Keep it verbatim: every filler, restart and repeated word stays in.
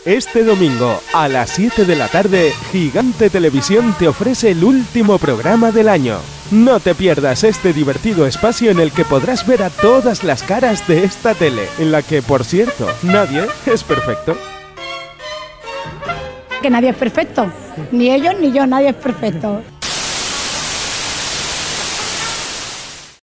Este domingo, a las siete de la tarde, Gigante Televisión te ofrece el último programa del año. No te pierdas este divertido espacio en el que podrás ver a todas las caras de esta tele, en la que, por cierto, nadie es perfecto. Que nadie es perfecto, ni ellos ni yo, nadie es perfecto.